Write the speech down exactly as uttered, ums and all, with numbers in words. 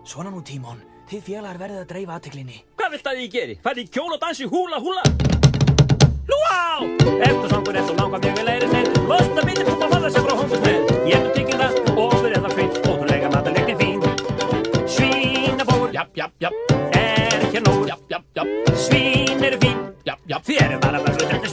Svona nú, Tímon. Þið félagar verðið að dreifa athyglinni. Hvað vilt að ég geri? Færi í kjól og dansi húla húla? Lúá! Eftir sangur eftir langa mjög vil læri snett. Losta bitið fútbol falla sig frá hómsins með. Ég mun tyggja það og fyrir það fint. Ótrúlega matarlegni fín. Svínabór, japp, japp, japp. Er hér nóg, japp, japp, japp. Svín eru fín, japp, japp. Þér er bara bara